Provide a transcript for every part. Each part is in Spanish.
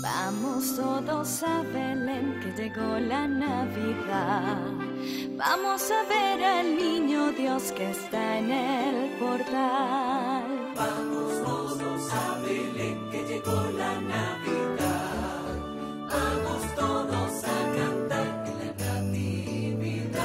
Vamos todos a Belén, que llegó la Navidad. Vamos a ver al niño Dios que está en el portal. Vamos todos a Belén, que llegó la Navidad. Vamos todos a cantar en la Natividad.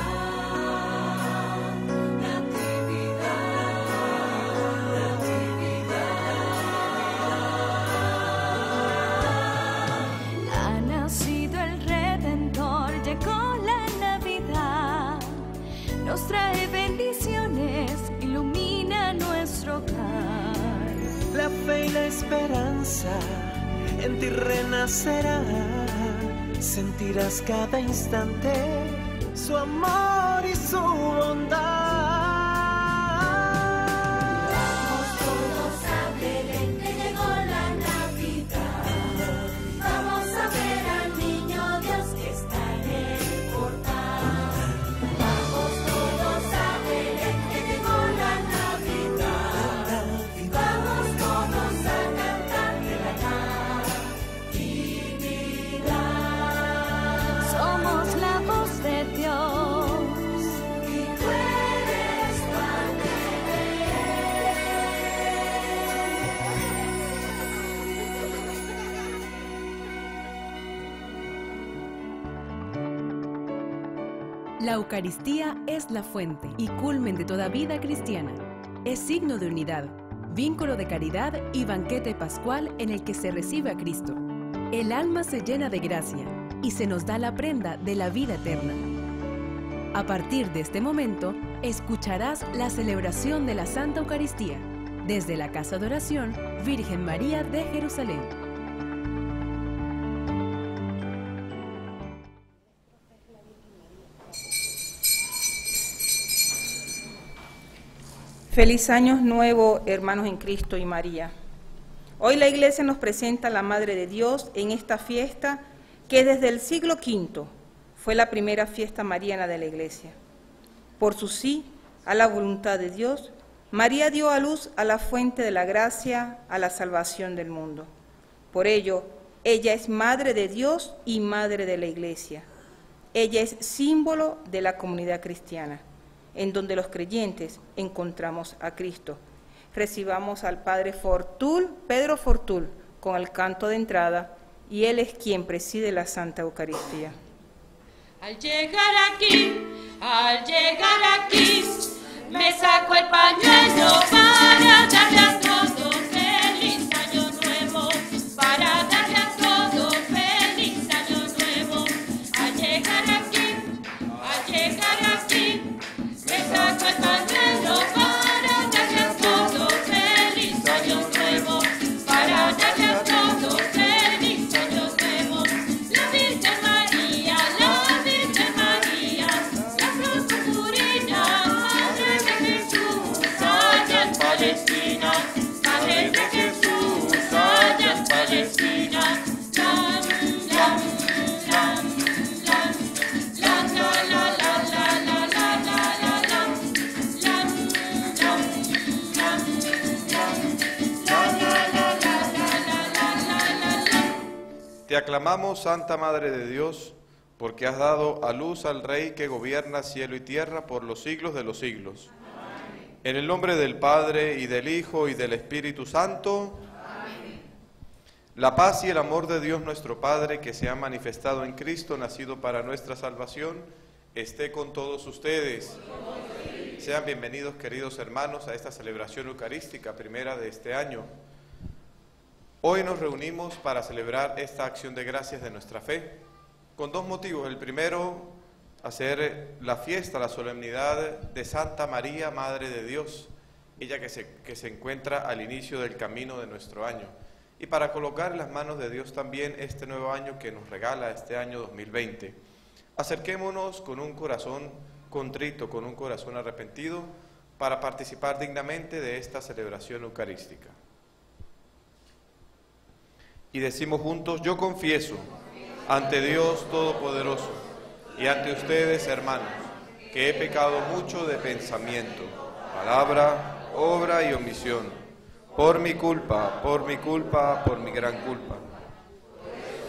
Ha nacido el Redentor, llegó la Navidad. Nos trae bendiciones, ilumina nuestro hogar. La fe y la esperanza en ti renacerá. Sentirás cada instante su amor y su bondad. Vamos todos a Belén, que llegó la Navidad. Vamos a ver al niño Dios que está en el portal. Vamos todos a Belén, que llegó la Navidad. Vamos todos a cantar de la Natividad. Somos la voz de Dios. Y tú eres parte La Eucaristía es la fuente y culmen de toda vida cristiana. Es signo de unidad, vínculo de caridad y banquete pascual en el que se recibe a Cristo. El alma se llena de gracia y se nos da la prenda de la vida eterna. A partir de este momento, escucharás la celebración de la Santa Eucaristía desde la Casa de Oración Virgen María de Jerusalén. Feliz año nuevo, hermanos en Cristo y María. Hoy la Iglesia nos presenta a la Madre de Dios en esta fiesta que desde el siglo V fue la primera fiesta mariana de la Iglesia. Por su sí a la voluntad de Dios, María dio a luz a la fuente de la gracia, a la salvación del mundo. Por ello, ella es Madre de Dios y Madre de la Iglesia. Ella es símbolo de la comunidad cristiana, en donde los creyentes encontramos a Cristo. Recibamos al Padre Fortul, Pedro Fortul, con el canto de entrada, y él es quien preside la Santa Eucaristía. Al llegar aquí, me saco el pañuelo para darle a todos feliz año nuevo, para darle a todos feliz año nuevo. Al llegar aquí, me saco el pañuelo para darle a todos feliz año nuevo, para darle a todos feliz año nuevo. La Virgen María, la flor purpurina, Madre de Jesús, allá en Palestina, Madre de Jesús, allá en Palestina. Te aclamamos, Santa Madre de Dios, porque has dado a luz al Rey que gobierna cielo y tierra por los siglos de los siglos. Amén. En el nombre del Padre, y del Hijo, y del Espíritu Santo. Amén. La paz y el amor de Dios nuestro Padre, que se ha manifestado en Cristo, nacido para nuestra salvación, esté con todos ustedes. Sean bienvenidos, queridos hermanos, a esta celebración eucarística, primera de este año. Hoy nos reunimos para celebrar esta acción de gracias de nuestra fe, con dos motivos. El primero, hacer la fiesta, la solemnidad de Santa María, Madre de Dios, ella que se encuentra al inicio del camino de nuestro año, y para colocar en las manos de Dios también este nuevo año que nos regala, este año 2020. Acerquémonos con un corazón contrito, con un corazón arrepentido, para participar dignamente de esta celebración eucarística. Y decimos juntos: yo confieso ante Dios Todopoderoso y ante ustedes, hermanos, que he pecado mucho de pensamiento, palabra, obra y omisión, por mi culpa, por mi gran culpa.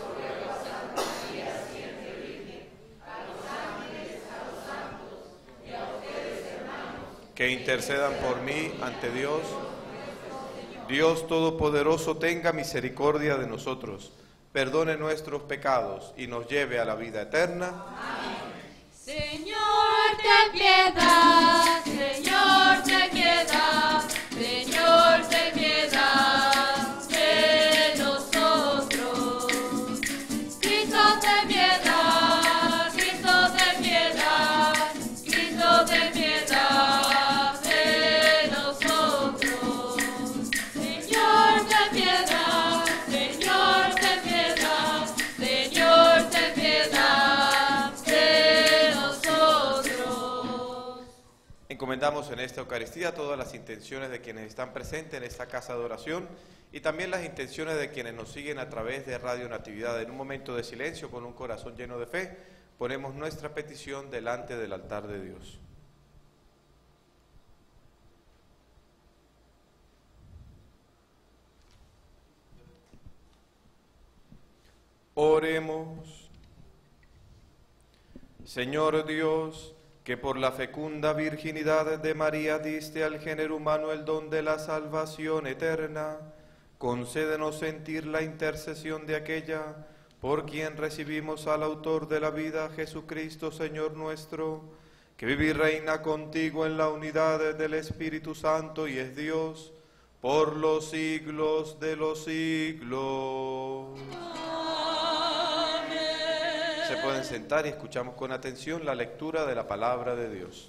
que intercedan por mí ante Dios. Dios Todopoderoso tenga misericordia de nosotros, perdone nuestros pecados y nos lleve a la vida eterna. Señor, ten piedad, Señor, ten piedad, Señor, ten piedad de nosotros. Cristo, ten piedad, Cristo, ten piedad, Cristo, ten piedad de nosotros. Señor, ten piedad, Señor, ten piedad, Señor, ten piedad de nosotros. Encomendamos en esta Eucaristía todas las intenciones de quienes están presentes en esta casa de oración y también las intenciones de quienes nos siguen a través de Radio Natividad. En un momento de silencio, con un corazón lleno de fe, ponemos nuestra petición delante del altar de Dios. Oremos. Señor Dios, que por la fecunda virginidad de María diste al género humano el don de la salvación eterna, concédenos sentir la intercesión de aquella por quien recibimos al autor de la vida, Jesucristo, Señor nuestro, que vive y reina contigo en la unidad del Espíritu Santo y es Dios por los siglos de los siglos. Se pueden sentar y escuchamos con atención la lectura de la palabra de Dios.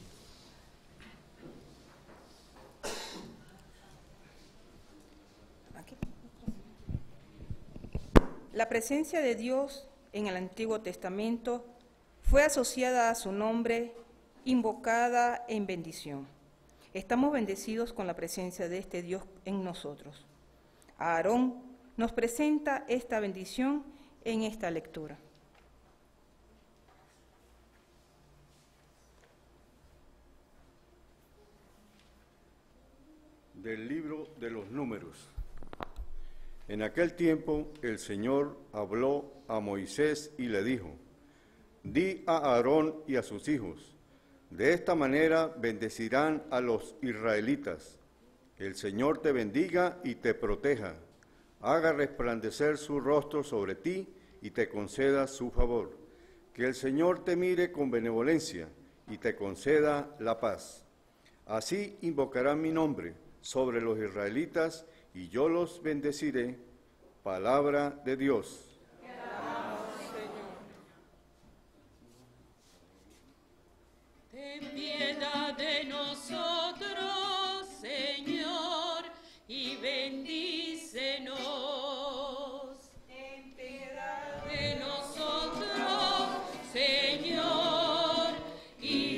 La presencia de Dios en el Antiguo Testamento fue asociada a su nombre, invocada en bendición. Estamos bendecidos con la presencia de este Dios en nosotros. Aarón nos presenta esta bendición en esta lectura. Del libro de los Números. En aquel tiempo el Señor habló a Moisés y le dijo: Di a Aarón y a sus hijos, de esta manera bendecirán a los israelitas. El Señor te bendiga y te proteja, haga resplandecer su rostro sobre ti y te conceda su favor. Que el Señor te mire con benevolencia y te conceda la paz. Así invocarán mi nombre sobre los israelitas, y yo los bendeciré. Palabra de Dios. Te alabamos, Señor. Ten piedad de nosotros, Señor, y bendícenos. Ten piedad de nosotros, Señor, y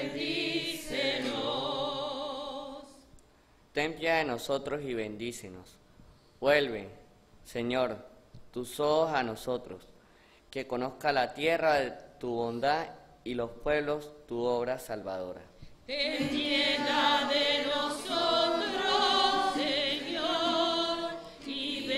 bendícenos. Ten piedad de nosotros y bendícenos. Vuelve, Señor, tus ojos a nosotros, que conozca la tierra de tu bondad y los pueblos tu obra salvadora. Ten piedad de nosotros, Señor, y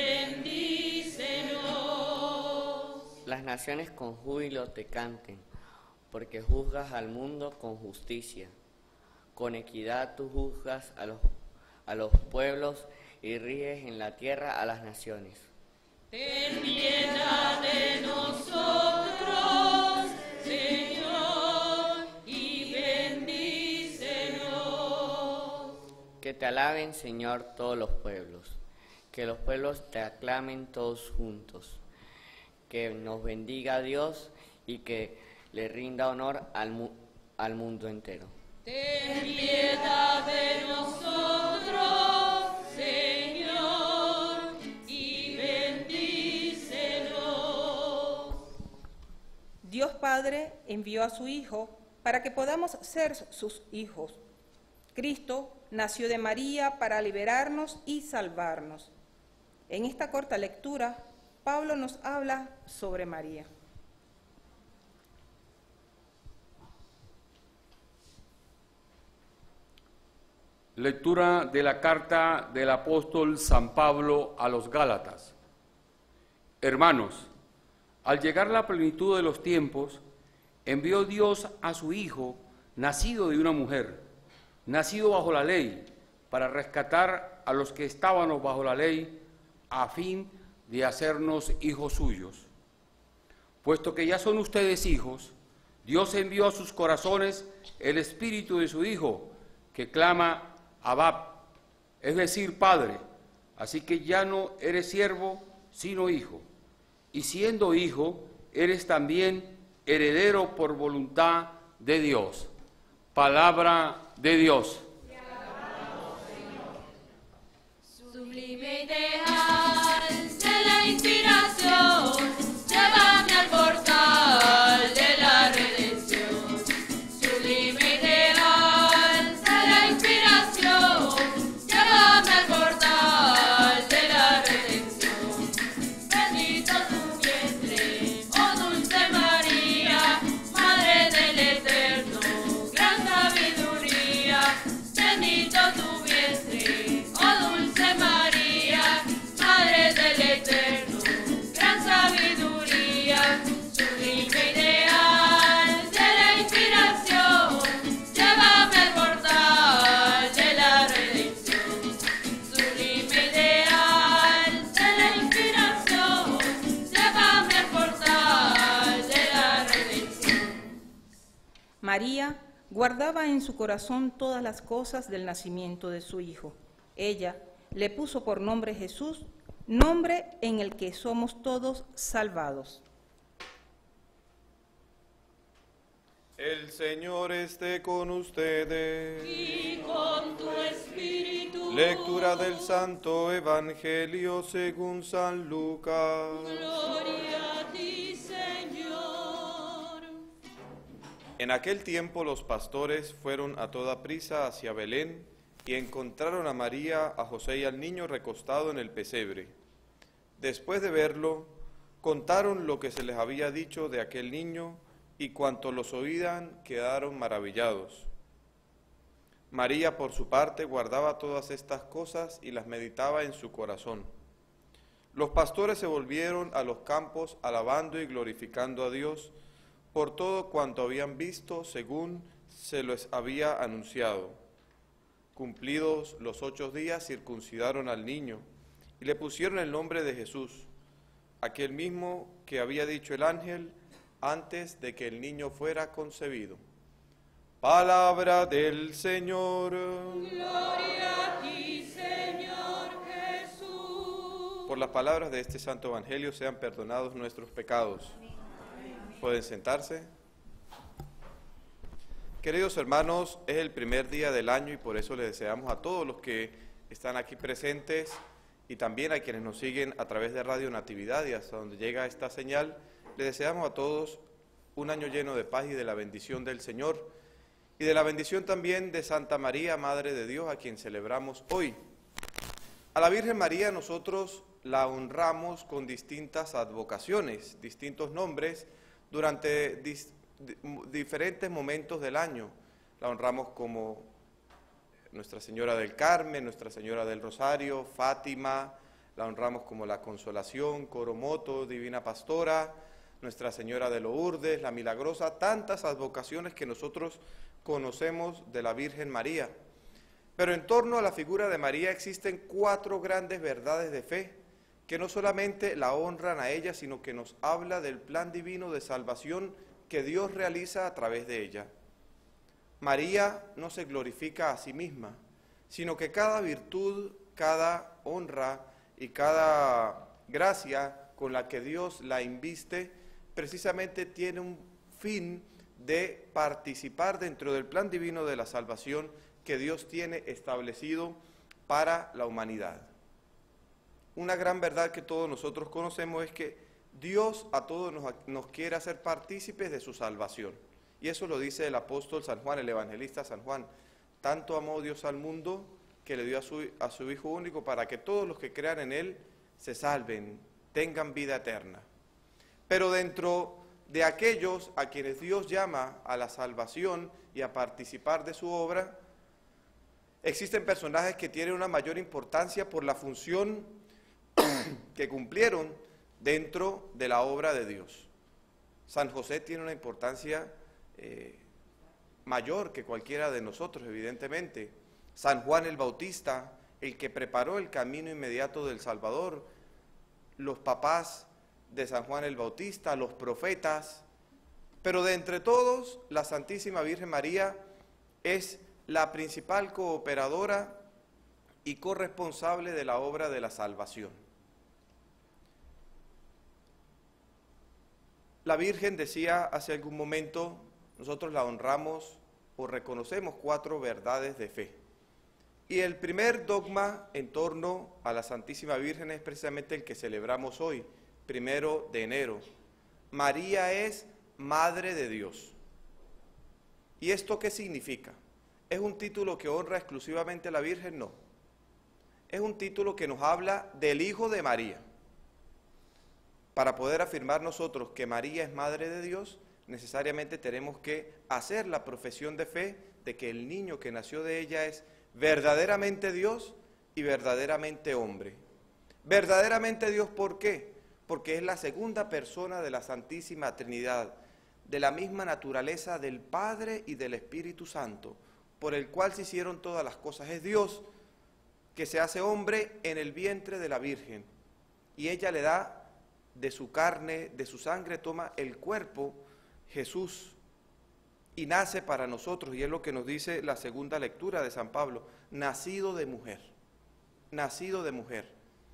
bendícenos. Las naciones con júbilo te canten, porque juzgas al mundo con justicia. Con equidad tú juzgas a los pueblos y riges en la tierra a las naciones. Ten piedad de nosotros, Señor, y bendícenos. Que te alaben, Señor, todos los pueblos, que los pueblos te aclamen todos juntos, que nos bendiga Dios y que le rinda honor al mundo entero. Ten piedad de nosotros, Señor, y bendícenos. Dios Padre envió a su Hijo para que podamos ser sus hijos. Cristo nació de María para liberarnos y salvarnos. En esta corta lectura, Pablo nos habla sobre María. Lectura de la carta del apóstol San Pablo a los Gálatas. Hermanos, al llegar la plenitud de los tiempos, envió Dios a su Hijo, nacido de una mujer, nacido bajo la ley, para rescatar a los que estábamos bajo la ley, a fin de hacernos hijos suyos. Puesto que ya son ustedes hijos, Dios envió a sus corazones el espíritu de su Hijo, que clama Abba, es decir, Padre. Así que ya no eres siervo, sino hijo. Y siendo hijo, eres también heredero por voluntad de Dios. Palabra de Dios. Sublime ideal de la inspiración, llévame al portal de la redención. Sublime ideal de la inspiración, llévame al portal de la redención. Bendito tu vientre, oh dulce María, Madre del Eterno, gran sabiduría. Bendito tu vientre, oh dulce María, Madre del Eterno, gran sabiduría. Sublime ideal de la inspiración, llévame al portal de la redención. Sublime ideal de la inspiración, llévame al portal de la redención. María guardaba en su corazón todas las cosas del nacimiento de su Hijo. Ella le puso por nombre Jesús, nombre en el que somos todos salvados. El Señor esté con ustedes. Y con tu espíritu. Lectura del Santo Evangelio según San Lucas. Gloria a ti, Señor. En aquel tiempo los pastores fueron a toda prisa hacia Belén y encontraron a María, a José y al niño recostado en el pesebre. Después de verlo, contaron lo que se les había dicho de aquel niño, y cuantos los oían quedaron maravillados. María, por su parte, guardaba todas estas cosas y las meditaba en su corazón. Los pastores se volvieron a los campos alabando y glorificando a Dios por todo cuanto habían visto según se les había anunciado. Cumplidos los 8 días, circuncidaron al niño y le pusieron el nombre de Jesús, aquel mismo que había dicho el ángel antes de que el niño fuera concebido. Palabra del Señor. Gloria a ti, Señor Jesús. Por las palabras de este santo evangelio sean perdonados nuestros pecados. ¿Pueden sentarse? Queridos hermanos, es el primer día del año y por eso les deseamos a todos los que están aquí presentes y también a quienes nos siguen a través de Radio Natividad y hasta donde llega esta señal, les deseamos a todos un año lleno de paz y de la bendición del Señor y de la bendición también de Santa María, Madre de Dios, a quien celebramos hoy. A la Virgen María nosotros la honramos con distintas advocaciones, distintos nombres, durante diferentes momentos del año. La honramos como Nuestra Señora del Carmen, Nuestra Señora del Rosario, Fátima, la honramos como la Consolación, Coromoto, Divina Pastora, Nuestra Señora de Lourdes, la Milagrosa, tantas advocaciones que nosotros conocemos de la Virgen María. Pero en torno a la figura de María existen 4 grandes verdades de fe, que no solamente la honran a ella, sino que nos habla del plan divino de salvación que Dios realiza a través de ella. María no se glorifica a sí misma, sino que cada virtud, cada honra y cada gracia con la que Dios la inviste, precisamente tiene un fin de participar dentro del plan divino de la salvación que Dios tiene establecido para la humanidad. Una gran verdad que todos nosotros conocemos es que Dios a todos nos quiere hacer partícipes de su salvación. Y eso lo dice el apóstol San Juan, el evangelista San Juan. Tanto amó Dios al mundo que le dio a su Hijo único para que todos los que crean en Él se salven, tengan vida eterna. Pero dentro de aquellos a quienes Dios llama a la salvación y a participar de su obra, existen personajes que tienen una mayor importancia por la función que cumplieron dentro de la obra de Dios. San José tiene una importancia mayor que cualquiera de nosotros, evidentemente. San Juan el Bautista, el que preparó el camino inmediato del Salvador, los papás de San Juan el Bautista, los profetas, pero de entre todos, la Santísima Virgen María es la principal cooperadora y corresponsable de la obra de la salvación. La Virgen decía hace algún momento, nosotros la honramos o reconocemos 4 verdades de fe. Y el primer dogma en torno a la Santísima Virgen es precisamente el que celebramos hoy, 1 de enero. María es Madre de Dios. ¿Y esto qué significa? ¿Es un título que honra exclusivamente a la Virgen? No. Es un título que nos habla del Hijo de María. Para poder afirmar nosotros que María es Madre de Dios, necesariamente tenemos que hacer la profesión de fe de que el niño que nació de ella es verdaderamente Dios y verdaderamente hombre. Verdaderamente Dios, ¿por qué? Porque es la segunda persona de la Santísima Trinidad, de la misma naturaleza del Padre y del Espíritu Santo, por el cual se hicieron todas las cosas. Es Dios que se hace hombre en el vientre de la Virgen, y ella le da de su carne, de su sangre, toma el cuerpo, Jesús, y nace para nosotros, y es lo que nos dice la segunda lectura de San Pablo, nacido de mujer, nacido de mujer.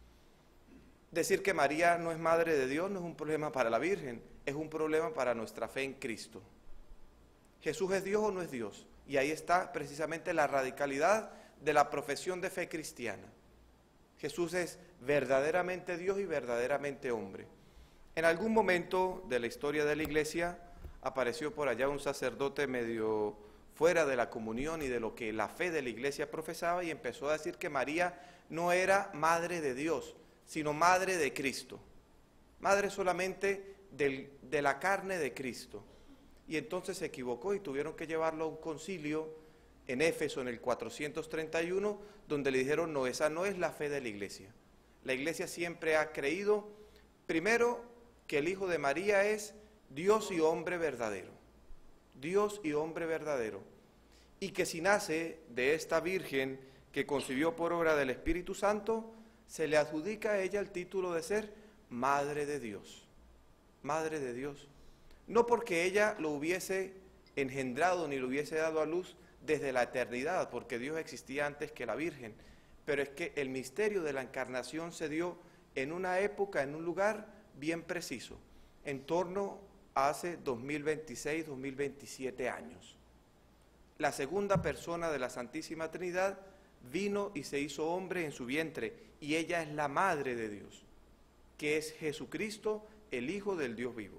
Decir que María no es Madre de Dios no es un problema para la Virgen, es un problema para nuestra fe en Cristo. ¿Jesús es Dios o no es Dios? Y ahí está precisamente la radicalidad de la profesión de fe cristiana. Jesús es verdaderamente Dios y verdaderamente hombre. En algún momento de la historia de la Iglesia apareció por allá un sacerdote medio fuera de la comunión y de lo que la fe de la Iglesia profesaba, y empezó a decir que María no era Madre de Dios, sino Madre de Cristo, Madre solamente de la carne de Cristo. Y entonces se equivocó y tuvieron que llevarlo a un concilio en Éfeso en el 431, donde le dijeron, no, esa no es la fe de la Iglesia. La Iglesia siempre ha creído, primero, que el Hijo de María es Dios y hombre verdadero, Dios y hombre verdadero, y que si nace de esta Virgen que concibió por obra del Espíritu Santo, se le adjudica a ella el título de ser Madre de Dios, Madre de Dios. No porque ella lo hubiese engendrado ni lo hubiese dado a luz desde la eternidad, porque Dios existía antes que la Virgen, pero es que el misterio de la encarnación se dio en una época, en un lugar bien preciso, en torno a hace 2026, 2027 años. La segunda persona de la Santísima Trinidad vino y se hizo hombre en su vientre, y ella es la Madre de Dios, que es Jesucristo, el Hijo del Dios vivo.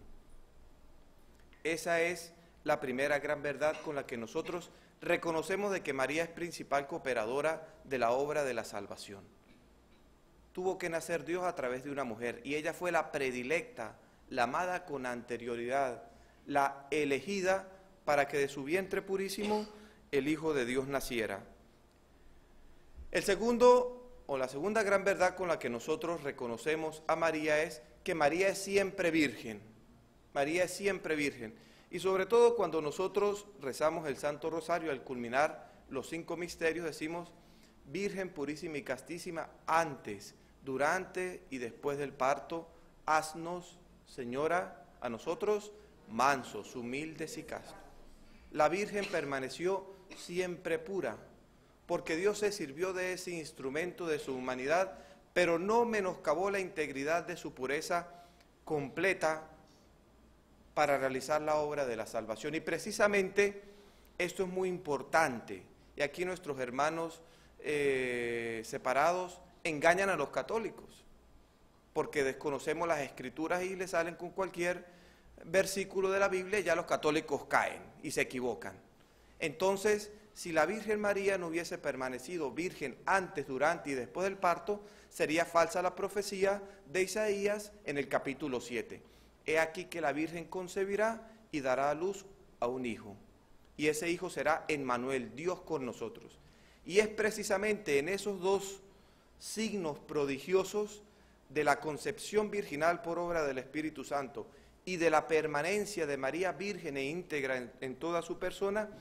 Esa es la primera gran verdad con la que nosotros reconocemos de que María es principal cooperadora de la obra de la salvación. Tuvo que nacer Dios a través de una mujer, y ella fue la predilecta, la amada con anterioridad, la elegida para que de su vientre purísimo el Hijo de Dios naciera. El segundo, o la segunda gran verdad con la que nosotros reconocemos a María es que María es siempre virgen. María es siempre virgen. Y sobre todo cuando nosotros rezamos el Santo Rosario, al culminar los 5 misterios, decimos, Virgen purísima y castísima, antes, durante y después del parto, haznos, Señora, a nosotros, mansos, humildes y castos. La Virgen permaneció siempre pura, porque Dios se sirvió de ese instrumento de su humanidad, pero no menoscabó la integridad de su pureza completa para realizar la obra de la salvación. Y precisamente esto es muy importante, y aquí nuestros hermanos separados engañan a los católicos, porque desconocemos las Escrituras y le salen con cualquier versículo de la Biblia y ya los católicos caen y se equivocan. Entonces, si la Virgen María no hubiese permanecido virgen antes, durante y después del parto, sería falsa la profecía de Isaías en el capítulo 7. He aquí que la Virgen concebirá y dará a luz a un hijo, y ese hijo será Emmanuel, Dios con nosotros. Y es precisamente en esos 2 signos prodigiosos de la concepción virginal por obra del Espíritu Santo y de la permanencia de María virgen e íntegra en toda su persona,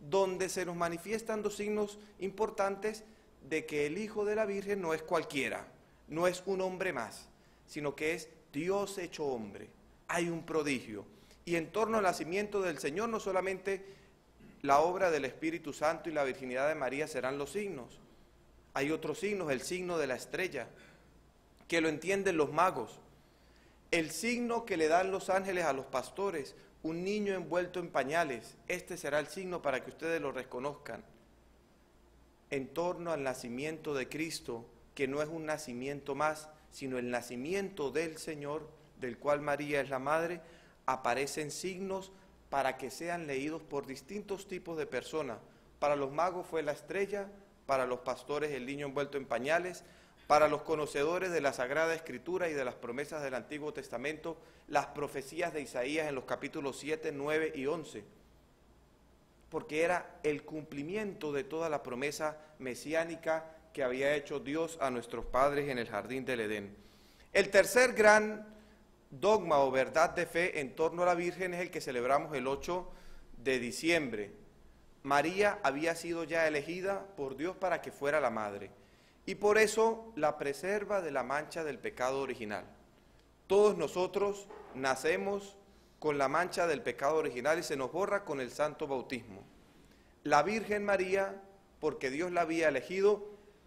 donde se nos manifiestan dos signos importantes de que el Hijo de la Virgen no es cualquiera, no es un hombre más, sino que es Dios hecho hombre. Hay un prodigio. Y en torno al nacimiento del Señor, no solamente la obra del Espíritu Santo y la virginidad de María serán los signos. Hay otros signos, el signo de la estrella, que lo entienden los magos. El signo que le dan los ángeles a los pastores, un niño envuelto en pañales. Este será el signo para que ustedes lo reconozcan. En torno al nacimiento de Cristo, que no es un nacimiento más, sino el nacimiento del Señor, del cual María es la madre, aparecen signos para que sean leídos por distintos tipos de personas. Para los magos fue la estrella, para los pastores el niño envuelto en pañales, para los conocedores de la Sagrada Escritura y de las promesas del Antiguo Testamento, las profecías de Isaías en los capítulos 7, 9 y 11, porque era el cumplimiento de toda la promesa mesiánica que había hecho Dios a nuestros padres en el jardín del Edén. El tercer gran dogma o verdad de fe en torno a la Virgen es el que celebramos el 8 de diciembre. María había sido ya elegida por Dios para que fuera la madre, y por eso la preserva de la mancha del pecado original. Todos nosotros nacemos con la mancha del pecado original y se nos borra con el santo bautismo. La Virgen María, porque Dios la había elegido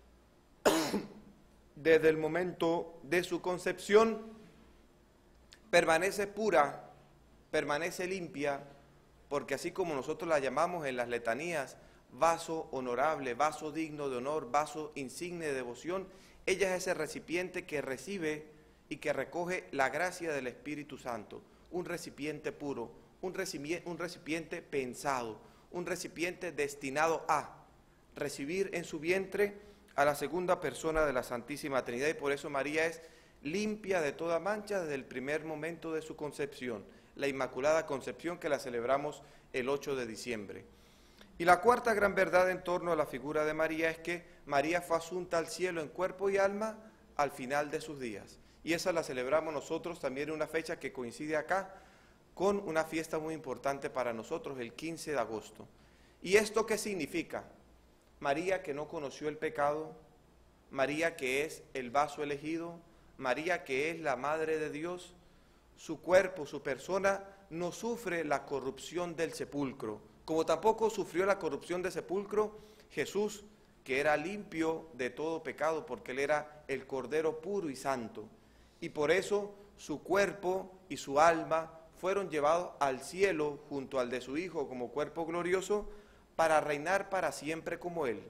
desde el momento de su concepción, permanece pura, permanece limpia, porque así como nosotros la llamamos en las letanías, vaso honorable, vaso digno de honor, vaso insigne de devoción, ella es ese recipiente que recibe y que recoge la gracia del Espíritu Santo, un recipiente puro, un recipiente pensado, un recipiente destinado a recibir en su vientre a la segunda persona de la Santísima Trinidad, y por eso María es limpia de toda mancha desde el primer momento de su concepción, la Inmaculada Concepción, que la celebramos el 8 de diciembre. Y la cuarta gran verdad en torno a la figura de María es que María fue asunta al cielo en cuerpo y alma al final de sus días. Y esa la celebramos nosotros también en una fecha que coincide acá con una fiesta muy importante para nosotros, el 15 de agosto. ¿Y esto qué significa? María que no conoció el pecado, María que es el vaso elegido, María que es la Madre de Dios, su cuerpo, su persona, no sufre la corrupción del sepulcro, como tampoco sufrió la corrupción del sepulcro Jesús, que era limpio de todo pecado, porque Él era el Cordero puro y santo. Y por eso su cuerpo y su alma fueron llevados al cielo junto al de su Hijo como cuerpo glorioso, para reinar para siempre como Él.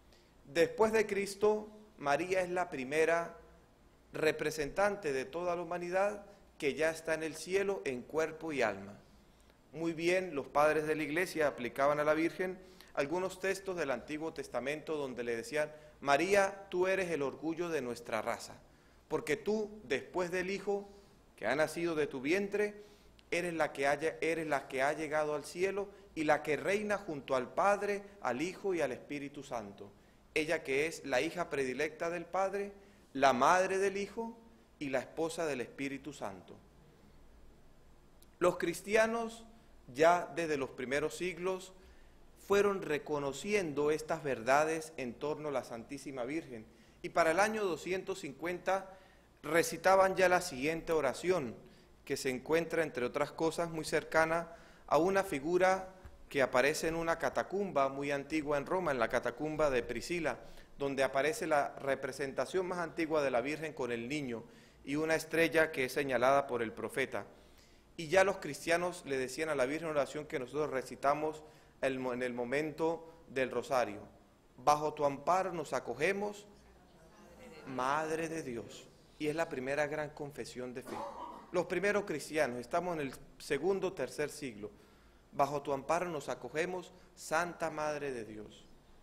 Después de Cristo, María es la primera representante de toda la humanidad que ya está en el cielo en cuerpo y alma. Muy bien, los padres de la Iglesia aplicaban a la Virgen algunos textos del Antiguo Testamento donde le decían: María, tú eres el orgullo de nuestra raza, porque tú, después del Hijo que ha nacido de tu vientre, eres la que ha llegado al cielo y la que reina junto al Padre, al Hijo y al Espíritu Santo. Ella que es la hija predilecta del Padre, la madre del Hijo y la esposa del Espíritu Santo. Los cristianos ya desde los primeros siglos fueron reconociendo estas verdades en torno a la Santísima Virgen, y para el año 250 recitaban ya la siguiente oración, que se encuentra, entre otras cosas, muy cercana a una figura que aparece en una catacumba muy antigua en Roma, en la catacumba de Priscila, donde aparece la representación más antigua de la Virgen con el niño y una estrella que es señalada por el profeta. Y ya los cristianos le decían a la Virgen una oración que nosotros recitamos en el momento del rosario: bajo tu amparo nos acogemos, Madre de Dios. Y es la primera gran confesión de fe. Los primeros cristianos, estamos en el segundo, tercer siglo. Bajo tu amparo nos acogemos, Santa Madre de Dios.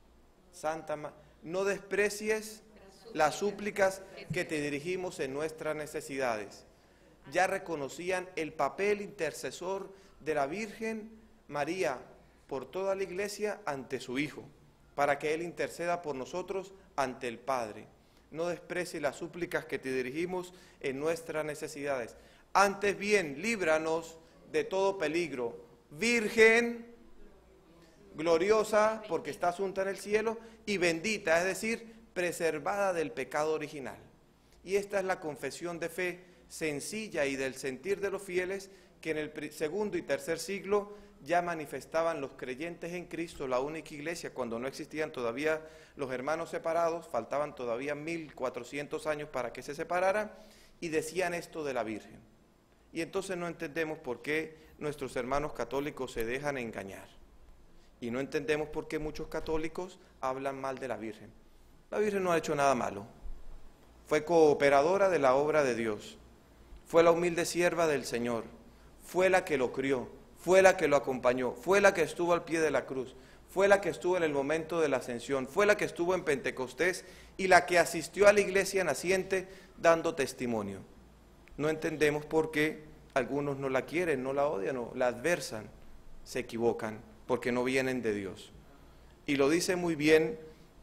No desprecies las súplicas que te dirigimos en nuestras necesidades. Ya reconocían el papel intercesor de la Virgen María por toda la Iglesia ante su Hijo, para que Él interceda por nosotros ante el Padre. No desprecies las súplicas que te dirigimos en nuestras necesidades. Antes bien, líbranos de todo peligro. Virgen, gloriosa porque está asunta en el cielo, y bendita, es decir, preservada del pecado original. Y esta es la confesión de fe sencilla y del sentir de los fieles que en el segundo y tercer siglo ya manifestaban los creyentes en Cristo, la única iglesia, cuando no existían todavía los hermanos separados, faltaban todavía 1400 años para que se separaran, y decían esto de la Virgen. Y entonces no entendemos por qué nuestros hermanos católicos se dejan engañar. Y no entendemos por qué muchos católicos hablan mal de la Virgen. La Virgen no ha hecho nada malo. Fue cooperadora de la obra de Dios. Fue la humilde sierva del Señor. Fue la que lo crió. Fue la que lo acompañó. Fue la que estuvo al pie de la cruz. Fue la que estuvo en el momento de la ascensión. Fue la que estuvo en Pentecostés y la que asistió a la iglesia naciente dando testimonio. No entendemos por qué algunos no la quieren, no la odian, no la adversan. Se equivocan porque no vienen de Dios. Y lo dice muy bien,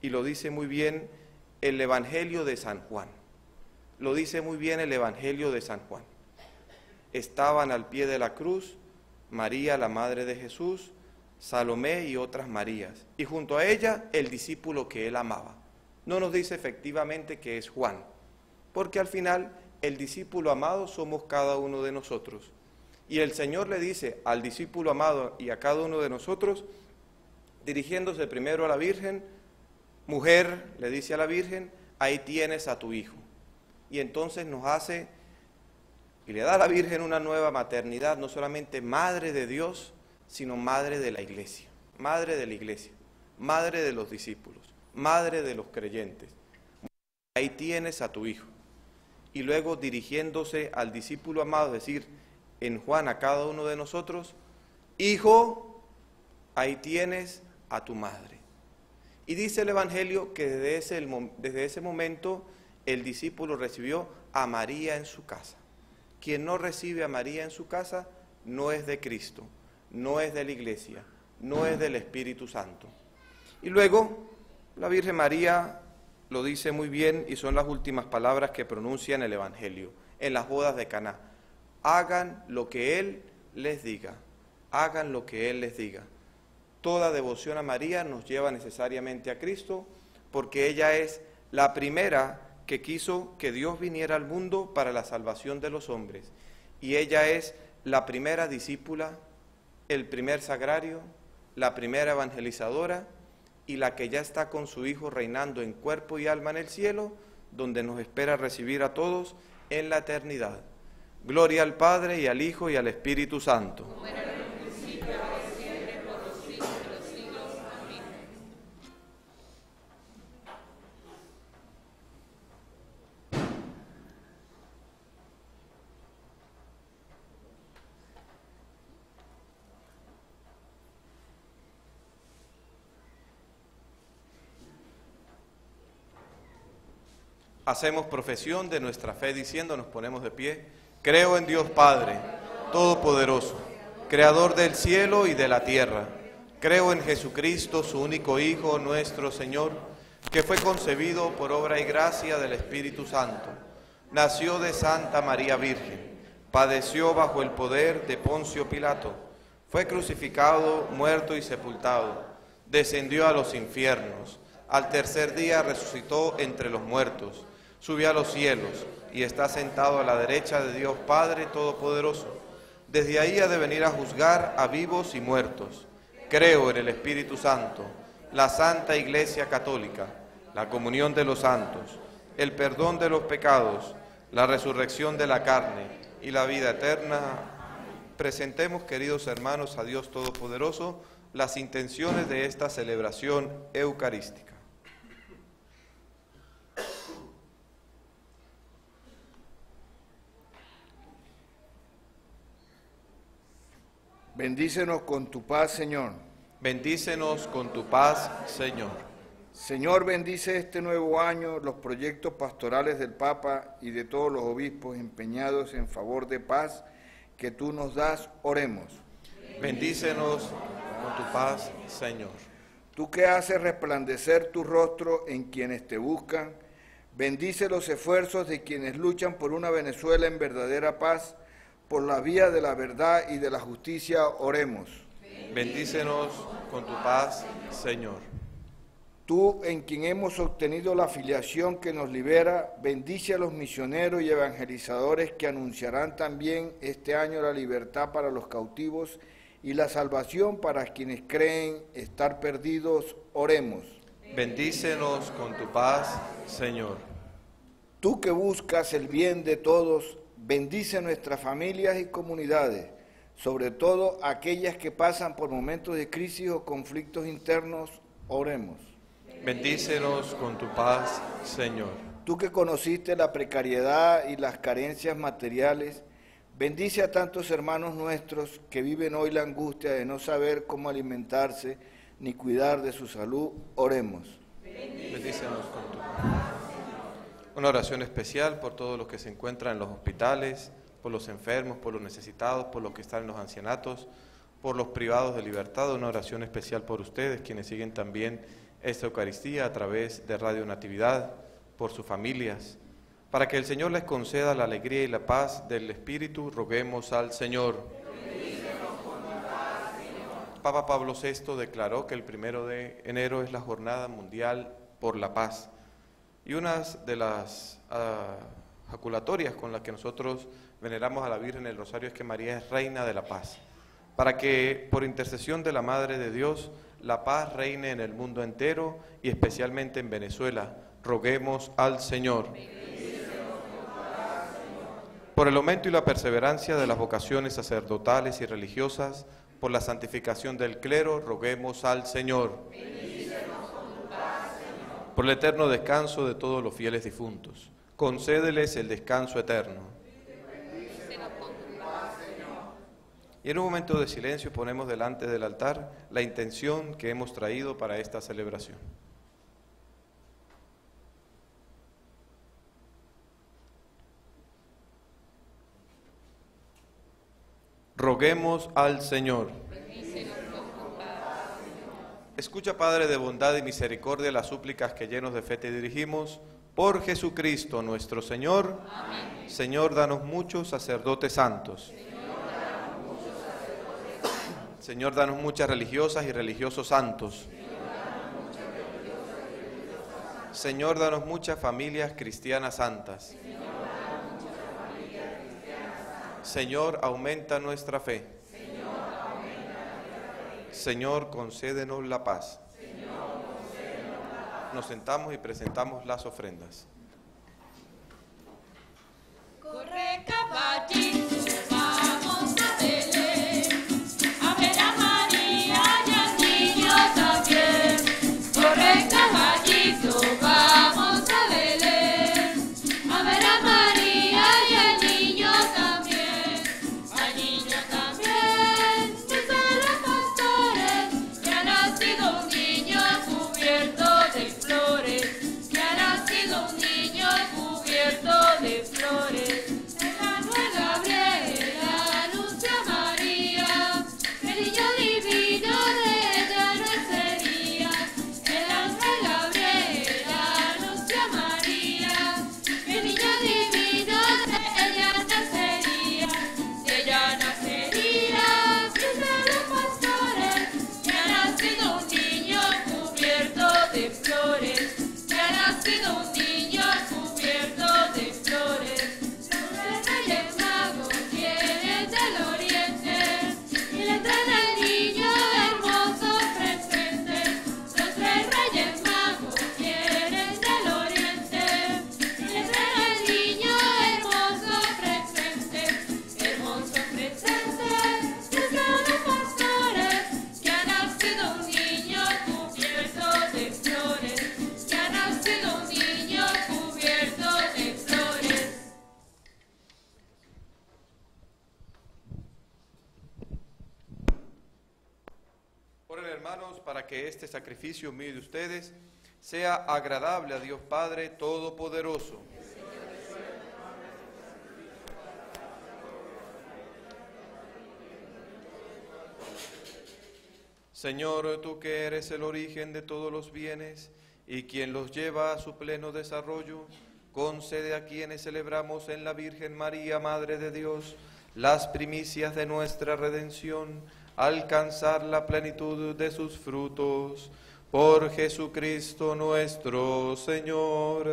el Evangelio de San Juan. Lo dice muy bien el Evangelio de San Juan. Estaban al pie de la cruz María, la madre de Jesús, Salomé y otras Marías, y junto a ella el discípulo que él amaba. No nos dice efectivamente que es Juan, porque al final el discípulo amado somos cada uno de nosotros. Y el Señor le dice al discípulo amado y a cada uno de nosotros, dirigiéndose primero a la Virgen: mujer, le dice a la Virgen, ahí tienes a tu hijo. Y entonces nos hace y le da a la Virgen una nueva maternidad, no solamente madre de Dios, sino madre de la iglesia, madre de la iglesia, madre de los discípulos, madre de los creyentes. Ahí tienes a tu hijo. Y luego dirigiéndose al discípulo amado, es decir, en Juan a cada uno de nosotros: hijo, ahí tienes a tu madre. Y dice el Evangelio que desde ese momento el discípulo recibió a María en su casa. Quien no recibe a María en su casa no es de Cristo, no es de la iglesia, no es del Espíritu Santo. Y luego la Virgen María lo dice muy bien, y son las últimas palabras que pronuncia en el Evangelio, en las bodas de Caná: hagan lo que Él les diga, hagan lo que Él les diga. Toda devoción a María nos lleva necesariamente a Cristo, porque ella es la primera que quiso que Dios viniera al mundo para la salvación de los hombres, y ella es la primera discípula, el primer sagrario, la primera evangelizadora, y la que ya está con su Hijo reinando en cuerpo y alma en el cielo, donde nos espera recibir a todos en la eternidad. Gloria al Padre, y al Hijo, y al Espíritu Santo. Hacemos profesión de nuestra fe diciendo, nos ponemos de pie: creo en Dios Padre, Todopoderoso, Creador del cielo y de la tierra. Creo en Jesucristo, su único Hijo, nuestro Señor, que fue concebido por obra y gracia del Espíritu Santo. Nació de Santa María Virgen, padeció bajo el poder de Poncio Pilato, fue crucificado, muerto y sepultado, descendió a los infiernos, al tercer día resucitó entre los muertos, subió a los cielos y está sentado a la derecha de Dios Padre Todopoderoso. Desde ahí ha de venir a juzgar a vivos y muertos. Creo en el Espíritu Santo, la Santa Iglesia Católica, la comunión de los santos, el perdón de los pecados, la resurrección de la carne y la vida eterna. Presentemos, queridos hermanos, a Dios Todopoderoso las intenciones de esta celebración eucarística. Bendícenos con tu paz, Señor. Bendícenos con tu paz, Señor. Señor, bendice este nuevo año los proyectos pastorales del Papa y de todos los obispos empeñados en favor de paz que tú nos das. Oremos. Bendícenos con tu paz, Señor. Tú que haces resplandecer tu rostro en quienes te buscan, bendice los esfuerzos de quienes luchan por una Venezuela en verdadera paz. Por la vía de la verdad y de la justicia, oremos. Bendícenos con tu paz, Señor. Tú, en quien hemos obtenido la filiación que nos libera, bendice a los misioneros y evangelizadores que anunciarán también este año la libertad para los cautivos y la salvación para quienes creen estar perdidos. Oremos. Bendícenos con tu paz, Señor. Tú que buscas el bien de todos, bendice nuestras familias y comunidades, sobre todo aquellas que pasan por momentos de crisis o conflictos internos. Oremos. Bendícenos con tu paz, Señor. Tú que conociste la precariedad y las carencias materiales, bendice a tantos hermanos nuestros que viven hoy la angustia de no saber cómo alimentarse ni cuidar de su salud. Oremos. Bendícenos con tu paz. Una oración especial por todos los que se encuentran en los hospitales, por los enfermos, por los necesitados, por los que están en los ancianatos, por los privados de libertad. Una oración especial por ustedes, quienes siguen también esta Eucaristía a través de Radio Natividad, por sus familias. Para que el Señor les conceda la alegría y la paz del Espíritu, roguemos al Señor. Papa Pablo VI declaró que el 1 de enero es la Jornada Mundial por la Paz. Y una de las jaculatorias con las que nosotros veneramos a la Virgen del Rosario es que María es Reina de la Paz. Para que, por intercesión de la Madre de Dios, la paz reine en el mundo entero y especialmente en Venezuela. Roguemos al Señor. Por el aumento y la perseverancia de las vocaciones sacerdotales y religiosas, por la santificación del clero, roguemos al Señor. Por el eterno descanso de todos los fieles difuntos, concédeles el descanso eterno. Y en un momento de silencio ponemos delante del altar la intención que hemos traído para esta celebración. Roguemos al Señor. Escucha, Padre de bondad y misericordia, las súplicas que llenos de fe te dirigimos. Por Jesucristo nuestro Señor. Amén. Señor, danos muchos sacerdotes santos. Señor, danos muchas religiosas y religiosos santos. Señor, danos muchas familias cristianas santas. Señor, aumenta nuestra fe. Señor, concédenos la paz. Nos sentamos y presentamos las ofrendas. Corre, caballito, vamos a Belén, a ver a María y al niño también. Corre, caballito, vamos a Belén, a ver a María y al niño también. Al niño también, dicen los pastores, que ha nacido un niño cubierto de flores, que ha nacido un niño cubierto de flores. Para que este sacrificio mío de ustedes sea agradable a Dios Padre Todopoderoso. Señor, tú que eres el origen de todos los bienes y quien los lleva a su pleno desarrollo, concede a quienes celebramos en la Virgen María, Madre de Dios, las primicias de nuestra redención, alcanzar la plenitud de sus frutos. Por Jesucristo nuestro Señor.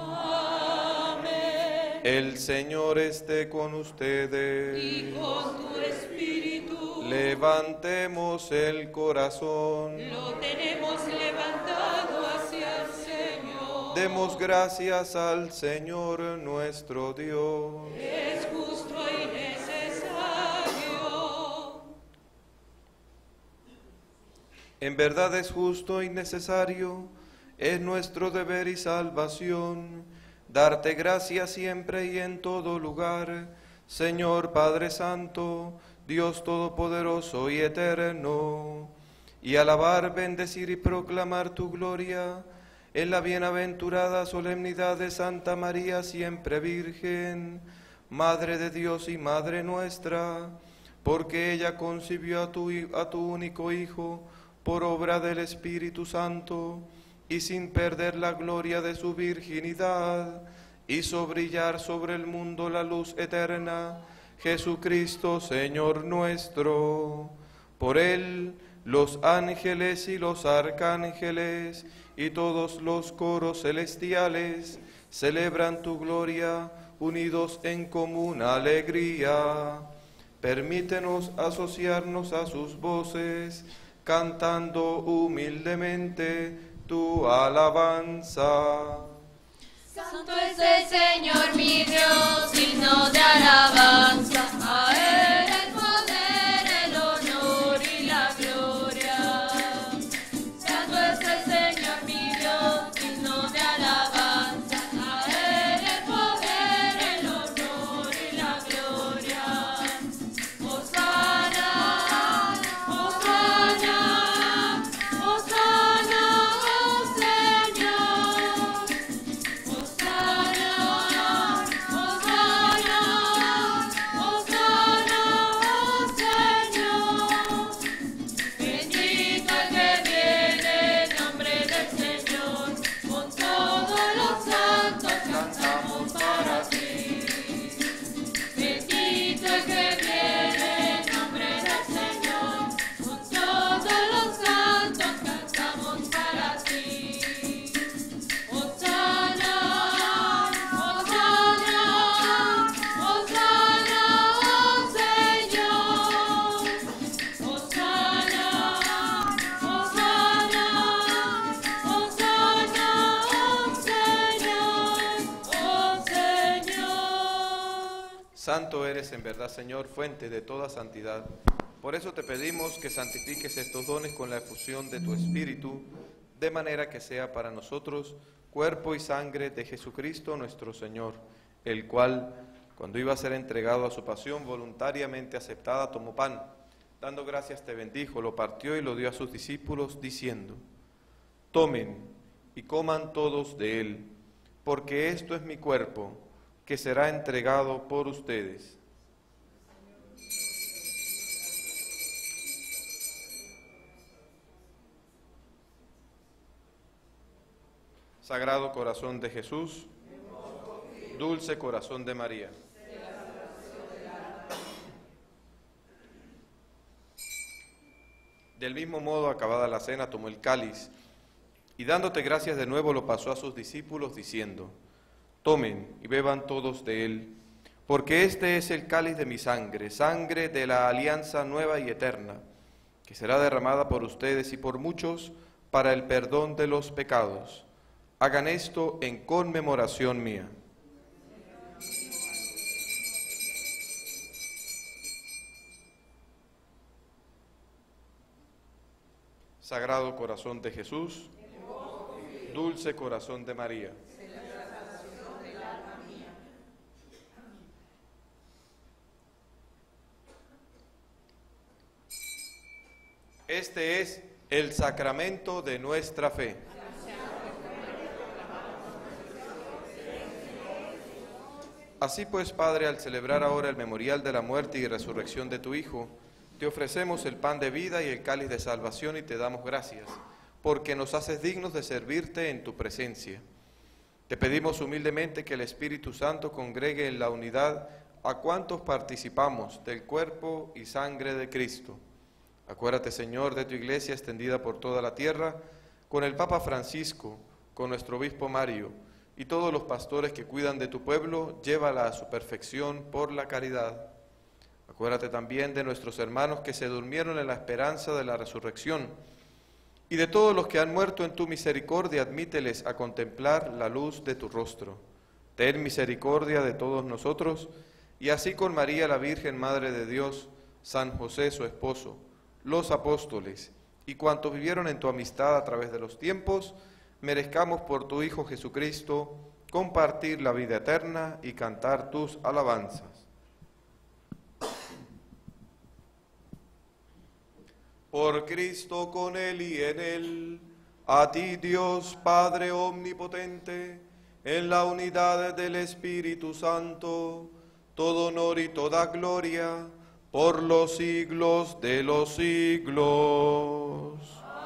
Amén. El Señor esté con ustedes. Y con tu espíritu. Levantemos el corazón. Lo tenemos levantado hacia el Señor. Demos gracias al Señor nuestro Dios. Es justo y necesario. En verdad es justo y necesario, es nuestro deber y salvación, darte gracias siempre y en todo lugar, Señor Padre Santo, Dios Todopoderoso y Eterno, y alabar, bendecir y proclamar tu gloria en la bienaventurada solemnidad de Santa María, siempre Virgen, Madre de Dios y Madre nuestra, porque ella concibió a tu único Hijo, por obra del Espíritu Santo, y sin perder la gloria de su virginidad, hizo brillar sobre el mundo la luz eterna, Jesucristo Señor nuestro. Por él los ángeles y los arcángeles y todos los coros celestiales celebran tu gloria, unidos en común alegría. Permítenos asociarnos a sus voces, cantando humildemente tu alabanza. Santo es el Señor mi Dios, digno de alabanza. A Él el poder, el honor y la gloria. Santo es el Señor mi Dios, digno de alabanza. A Él el poder, el honor y la gloria. Hosana, Hosana, Hosana, oh Señor. Hosana, Hosana, Hosana, oh Señor. Bendito el que viene en nombre del Señor. Con todos los santos cantamos para ti. Bendito el que viene en nombre del Señor. Con todos los santos cantamos para ti. Hosana, Hosana, Hosana, oh Señor. Hosana, Hosana, Hosana, oh Señor. Santo eres en verdad, Señor, fuente de toda santidad. Por eso te pedimos que santifiques estos dones con la efusión de tu Espíritu, de manera que sea para nosotros cuerpo y sangre de Jesucristo nuestro Señor, el cual, cuando iba a ser entregado a su pasión voluntariamente aceptada, tomó pan, dando gracias te bendijo, lo partió y lo dio a sus discípulos, diciendo: tomen y coman todos de él, porque esto es mi cuerpo, que será entregado por ustedes. Sagrado corazón de Jesús, dulce corazón de María. Del mismo modo, acabada la cena, tomó el cáliz y dándote gracias de nuevo lo pasó a sus discípulos diciendo: tomen y beban todos de él, porque este es el cáliz de mi sangre, sangre de la alianza nueva y eterna, que será derramada por ustedes y por muchos para el perdón de los pecados. Hagan esto en conmemoración mía. Sagrado corazón de Jesús, dulce corazón de María. Este es el sacramento de nuestra fe. Así pues, Padre, al celebrar ahora el memorial de la muerte y resurrección de tu Hijo, te ofrecemos el pan de vida y el cáliz de salvación y te damos gracias, porque nos haces dignos de servirte en tu presencia. Te pedimos humildemente que el Espíritu Santo congregue en la unidad a cuantos participamos del cuerpo y sangre de Cristo. Acuérdate, Señor, de tu iglesia extendida por toda la tierra, con el Papa Francisco, con nuestro obispo Mario, y todos los pastores que cuidan de tu pueblo, llévala a su perfección por la caridad. Acuérdate también de nuestros hermanos que se durmieron en la esperanza de la resurrección, y de todos los que han muerto en tu misericordia, admíteles a contemplar la luz de tu rostro. Ten misericordia de todos nosotros, y así con María la Virgen, Madre de Dios, San José su esposo, los apóstoles, y cuantos vivieron en tu amistad a través de los tiempos, merezcamos por tu Hijo Jesucristo compartir la vida eterna y cantar tus alabanzas. Por Cristo, con Él y en Él, a ti Dios Padre Omnipotente, en la unidad del Espíritu Santo, todo honor y toda gloria, por los siglos de los siglos.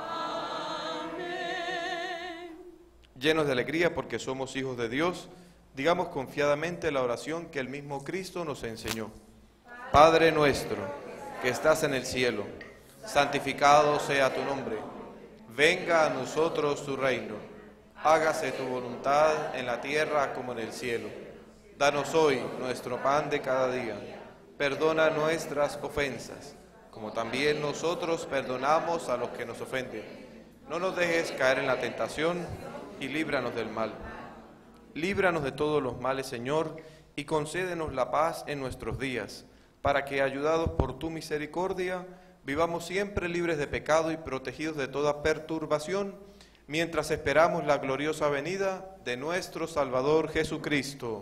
Llenos de alegría porque somos hijos de Dios, digamos confiadamente la oración que el mismo Cristo nos enseñó. Padre nuestro, que estás en el cielo, santificado sea tu nombre. Venga a nosotros tu reino. Hágase tu voluntad en la tierra como en el cielo. Danos hoy nuestro pan de cada día. Perdona nuestras ofensas, como también nosotros perdonamos a los que nos ofenden. No nos dejes caer en la tentación y líbranos del mal. Líbranos de todos los males, Señor, y concédenos la paz en nuestros días, para que, ayudados por tu misericordia, vivamos siempre libres de pecado y protegidos de toda perturbación, mientras esperamos la gloriosa venida de nuestro Salvador Jesucristo.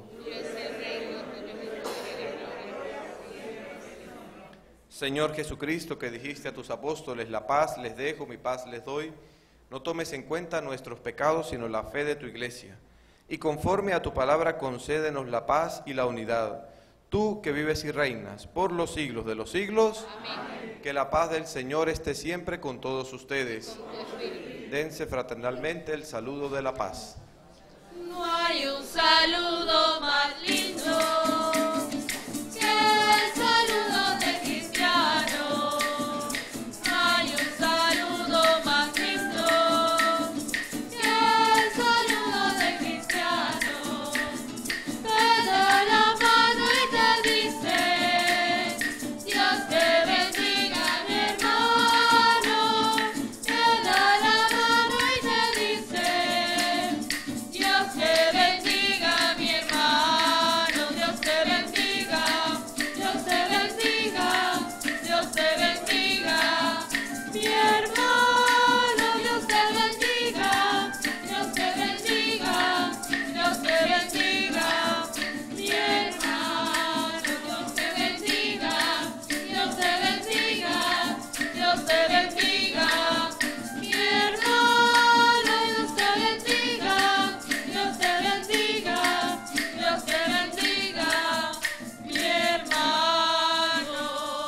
Señor Jesucristo, que dijiste a tus apóstoles, la paz les dejo, mi paz les doy, no tomes en cuenta nuestros pecados, sino la fe de tu iglesia. Y conforme a tu palabra, concédenos la paz y la unidad. Tú que vives y reinas por los siglos de los siglos, amén. Que la paz del Señor esté siempre con todos ustedes. Dense fraternalmente el saludo de la paz. No hay un saludo más lindo que el saludo de cristiano. No hay un saludo más lindo que el saludo de cristiano. Te da la mano y te dice, Dios te bendiga, mi hermano. Te da la mano y te dice, Dios te bendiga, mi hermano. Dios te bendiga, Dios te bendiga, Dios te bendiga, mi hermano. Dios te bendiga, Dios te bendiga, Dios te bendiga, mi hermano. Dios te bendiga, Dios te bendiga, Dios te bendiga, mi hermano. Dios te bendiga, Dios te bendiga, Dios te bendiga, mi hermano.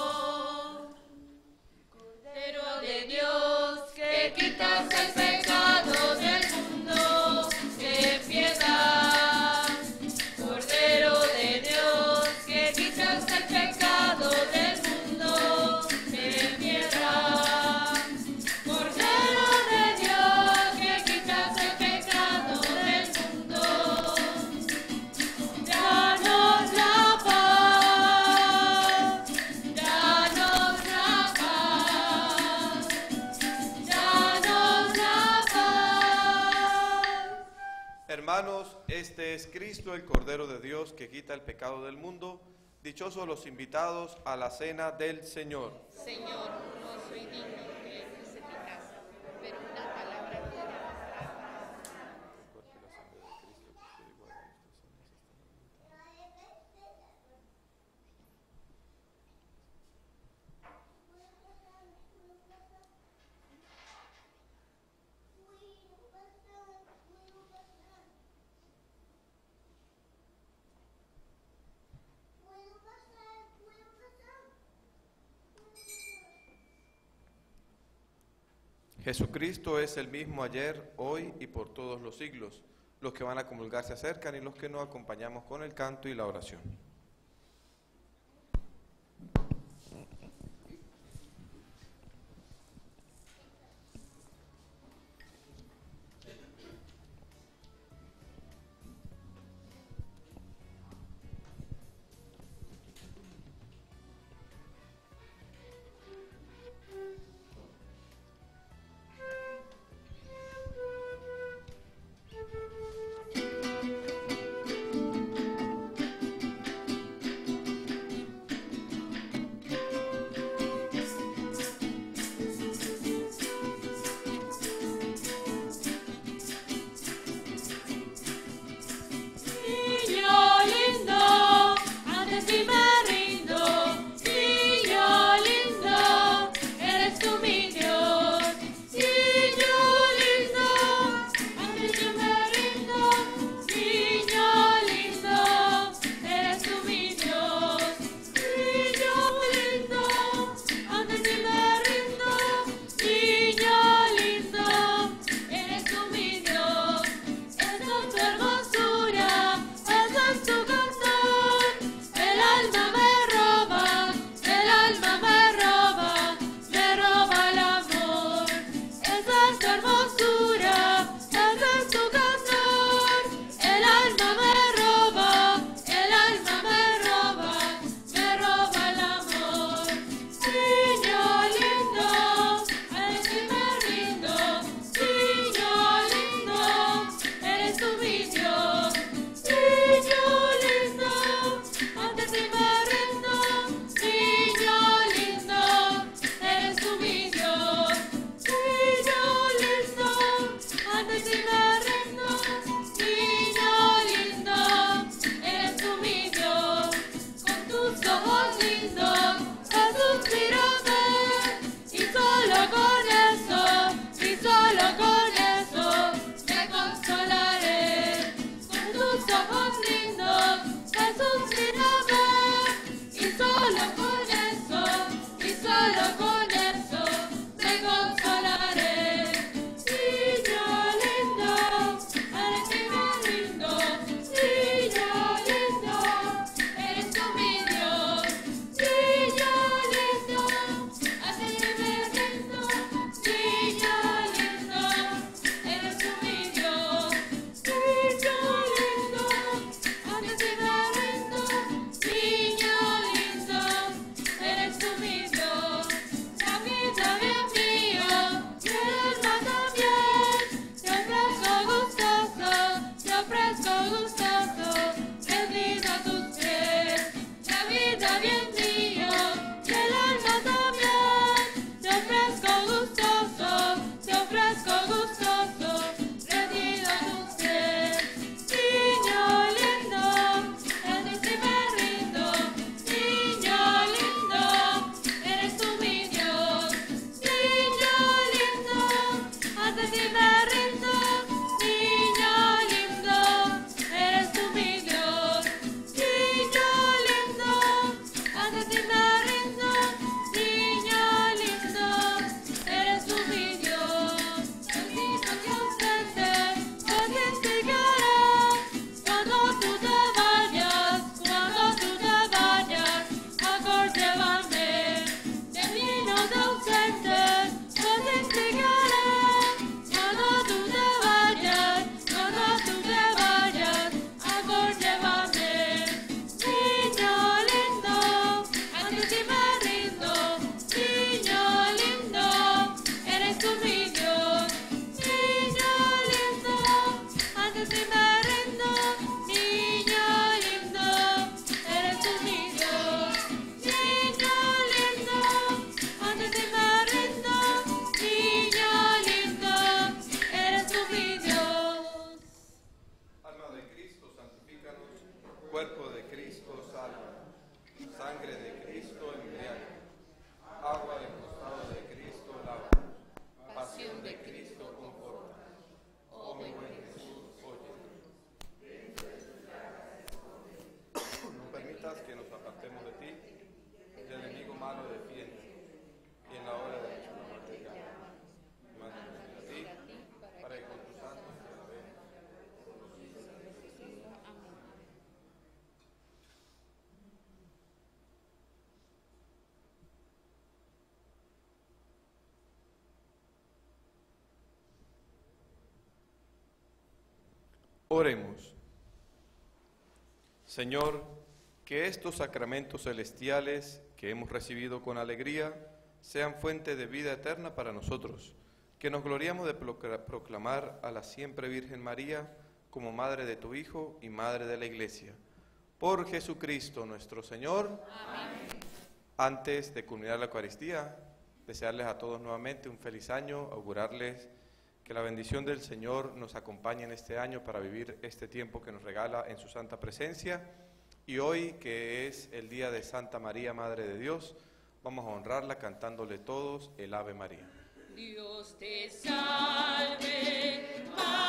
Cordero de Dios, que quitas el pecado del mundo, ten piedad. Cordero de Dios, que quitas el pecado del mundo, ten piedad. Cordero de Dios, que quitas el pecado del mundo, danos la paz, danos la paz, danos la paz. Hermanos, este es Cristo, el Cordero de Dios, que quita el pecado del mundo. Dichosos los invitados a la cena del Señor. Señor, no soy digno que entres en mi casa, pero una palabra tuya bastará. Jesucristo es el mismo ayer, hoy y por todos los siglos. Los que van a comulgar se acercan y los que no acompañamos con el canto y la oración. Sangre de Cristo embriaga, agua del costado de Cristo lava, pasión de Cristo conforta. Oh mi buen Jesús, oye. No permitas que nos apartemos de ti, del enemigo malo defiende, y en la hora de nuestra muerte llama. Mándanos a ti, para que con tus santos te alabemos. Oremos. Señor, que estos sacramentos celestiales que hemos recibido con alegría sean fuente de vida eterna para nosotros, que nos gloriamos de proclamar a la siempre Virgen María como Madre de tu Hijo y Madre de la Iglesia. Por Jesucristo nuestro Señor. Amén. Antes de culminar la Eucaristía, desearles a todos nuevamente un feliz año, augurarles que la bendición del Señor nos acompañe en este año para vivir este tiempo que nos regala en su santa presencia. Y hoy, que es el día de Santa María, Madre de Dios, vamos a honrarla cantándole todos el Ave María. Dios te salve,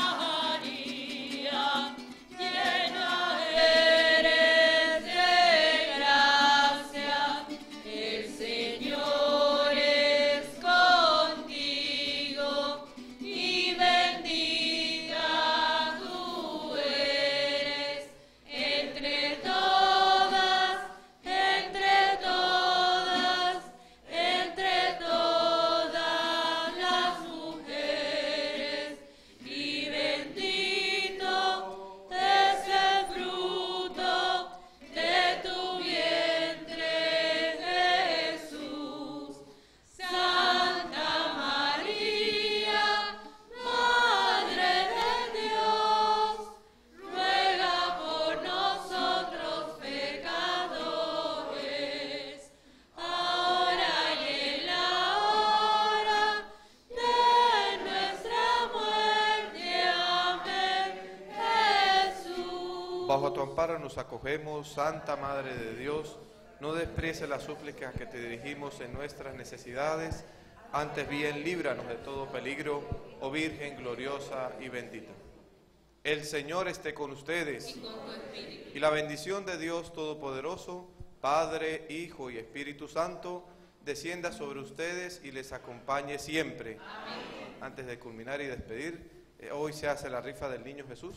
María, llena eres de gracia, el Señor es contigo, y bendita tú eres entre todas, entre todas, entre todas las mujeres, y bendito es el fruto de tu vientre, Jesús. Santa María, Madre de Dios, ruega por nosotros pecadores, ahora y en la hora de nuestra muerte. Amén. Jesús. Bajo tu amparo nos acogemos, Santa Madre de Dios. No desprecies las súplicas que te dirigimos en nuestras necesidades, antes bien líbranos de todo peligro, oh Virgen gloriosa y bendita. El Señor esté con ustedes, y la bendición de Dios Todopoderoso, Padre, Hijo y Espíritu Santo, descienda sobre ustedes y les acompañe siempre. Amén. Antes de culminar y despedir, hoy se hace la rifa del Niño Jesús.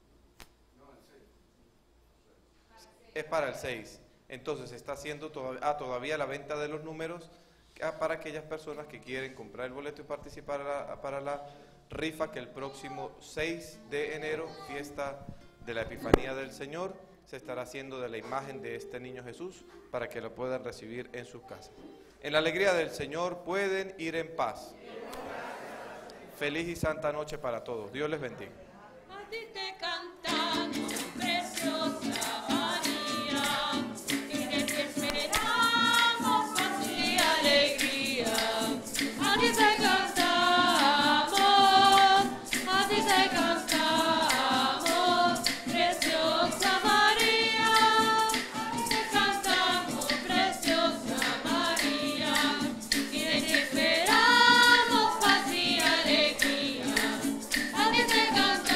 Es para el 6. Entonces se está haciendo todavía la venta de los números para aquellas personas que quieren comprar el boleto y participar para la rifa, que el próximo 6 de enero, fiesta de la Epifanía del Señor, se estará haciendo de la imagen de este Niño Jesús para que lo puedan recibir en sus casas. En la alegría del Señor pueden ir en paz. Feliz y santa noche para todos. Dios les bendiga. A ti te cantamos, preciosa María, y de ti esperamos paz y alegría. A ti te cantamos, a ti te cantamos, preciosa María. A ti te cantamos, preciosa María, y de ti esperamos paz y alegría. A ti te cantamos.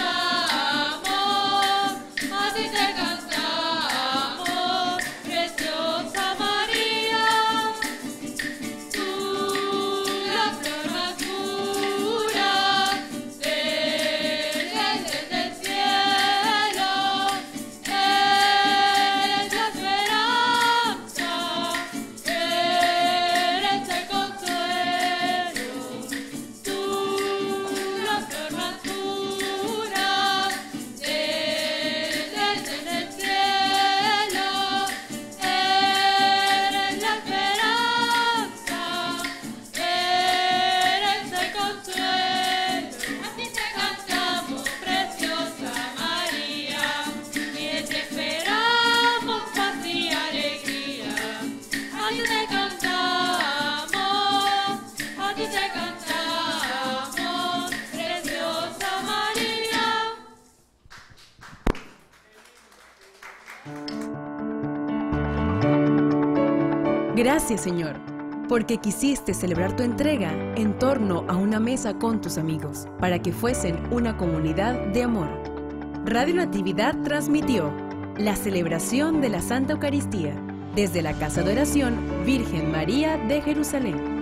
Gracias, Señor, porque quisiste celebrar tu entrega en torno a una mesa con tus amigos, para que fuesen una comunidad de amor. Radio Natividad transmitió la celebración de la Santa Eucaristía desde la Casa de Oración Virgen María de Jerusalén.